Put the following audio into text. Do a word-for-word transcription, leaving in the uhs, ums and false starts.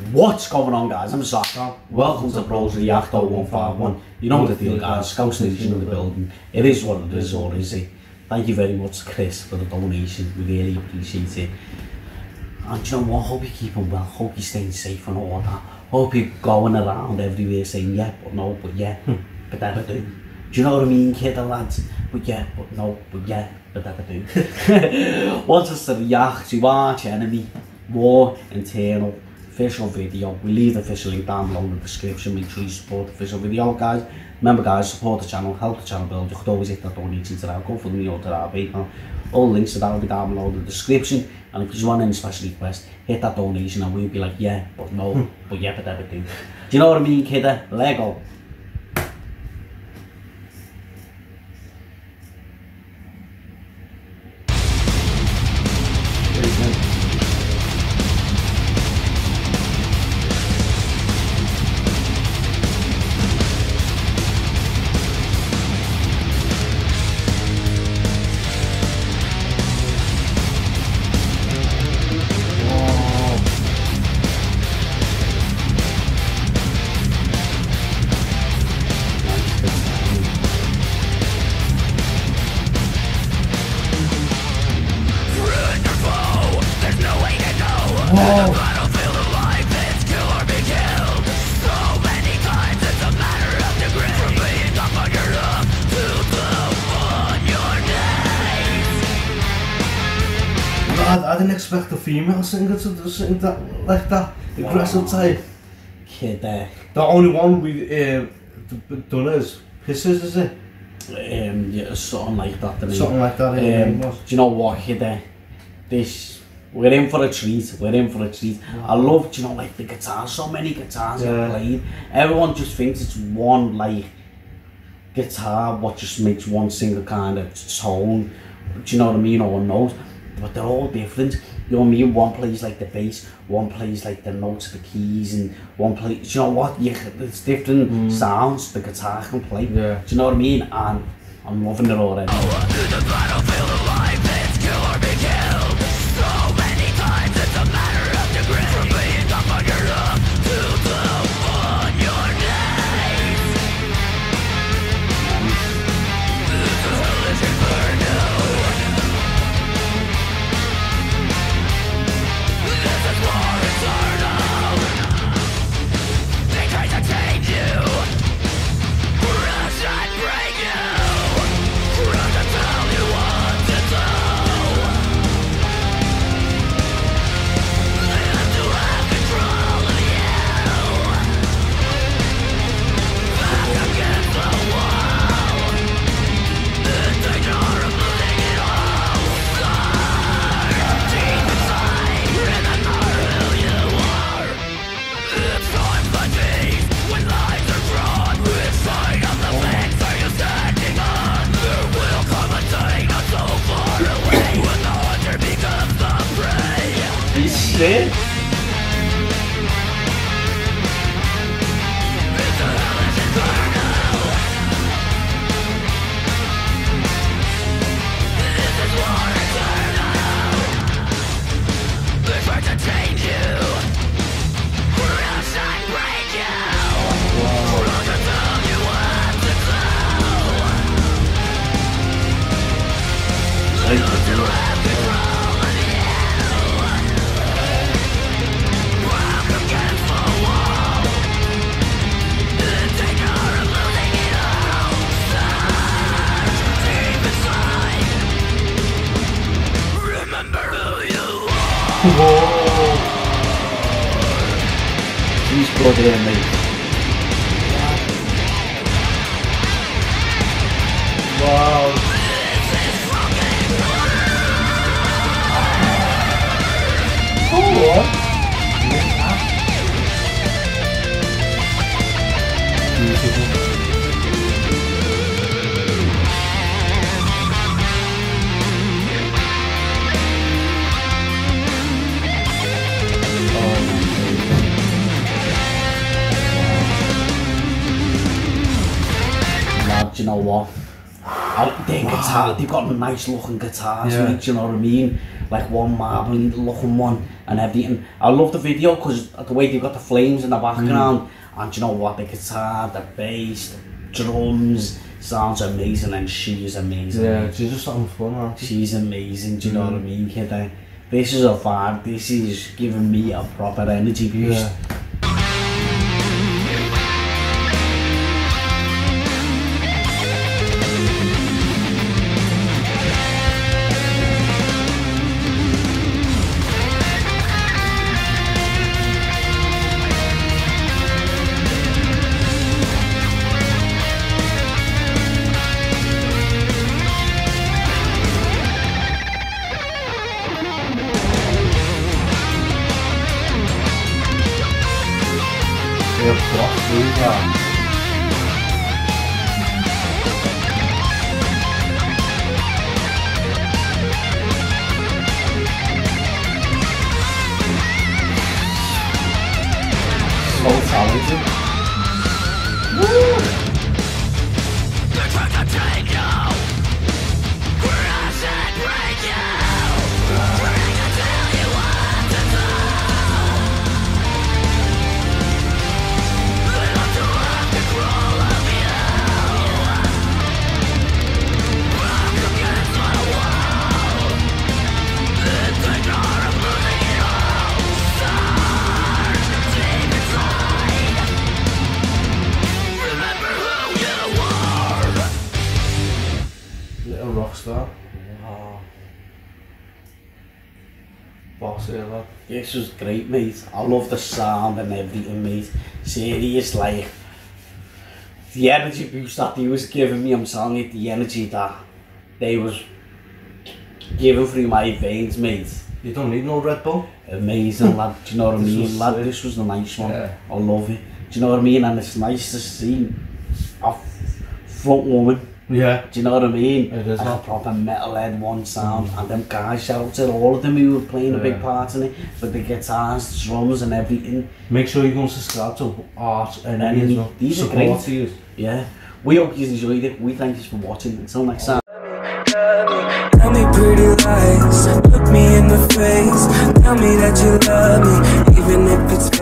What's going on, guys? I'm Zach. Welcome to Bros Reactor one five one. You know the deal, guys. Scout Nation in the building. It is what it is, or is it? Thank you very much, Chris, for the donation. We really appreciate it. And you know what? Hope you're keeping well. Hope you're staying safe and all that. Hope you're going around everywhere saying yeah, but no, but yeah, but that I do. Do you know what I mean, kid and lads? But yeah, but no, but yeah, but that I do. Want us to react to Arch Enemy War Internal official video. We leave the official link down below in the description. Make sure you support the official video, guys. Remember, guys, support the channel, help the channel build. You could always hit that donation to that. Go for me or to that PayPal. All links to that will be down below in the description. And if you want any special request, hit that donation and we'll be like, yeah, but no, but yeah, but everything. Do you know what I mean, kid? Lego. Whoa. Battlefield of life, it's kill or be killed. So many times it's a matter of degree. From being up on your love to the on your knees. I, I didn't expect a female singer to sing that like that aggressive wow. type. Kid, uh, the only one we uh, done is Pisses, is it? Um, yeah, something like that. I mean. Something like that. Um, do you know what, kid? Uh, this. We're in for a treat, we're in for a treat. Wow. I love, you know, like the guitars, so many guitars yeah. are played. Everyone just thinks it's one, like, guitar, what just makes one single kind of tone, do you know what I mean, or note. But they're all different, you know what I mean? One plays like the bass, one plays like the notes, the keys, and one plays, do you know what, yeah, it's different mm. sounds the guitar can play. Yeah. Do you know what I mean? And I'm loving it already. Oh, to the battlefield of life, it's kill or be killed. So many times it's a matter of degree. From being up on your love to the on your knees. This is hellish inferno. This is war eternal. They try to change you, crush and break you, crush and tell you what to do. Shit. Whoa! He's bloody amazing. Wow! Cool! Beautiful. Do you know what? out their guitar, they've got nice looking guitars, Yeah. mate, do you know what I mean? Like one marbly looking one and everything. I love the video because the way they've got the flames in the background, mm. and do you know what, the guitar, the bass, the drums, sounds amazing, and she is amazing. Yeah, she's just something fun, man. She's amazing, do you mm. know what I mean, kid? I, this is a vibe, this is giving me a proper energy boost. Yeah. They're boss through that. So talented. Woo! Little rock star. Wow. Boss here, lad. This was great, mate. I love the sound and everything, mate. Serious, like, the energy boost that he was giving me, I'm telling you, the energy that they was giving through my veins, mate. You don't need no Red Bull. Amazing, lad. Do you know what I This mean, was lad? sick. This was the nice one. Yeah. I love it. Do you know what I mean? And it's nice to see a front woman. Yeah. Do you know what I mean? It is, like man. a proper metalhead one sound, and them guys, shout out to all of them who were playing a big Yeah. part in it, with the guitars, the drums and everything. Make sure you go and subscribe to Art Enemy as well. These are Support great. these. Yeah. We hope you enjoyed it. We thank you for watching. Until next time. Tell me pretty lies, look me in the face. Tell me that you love me, even if it's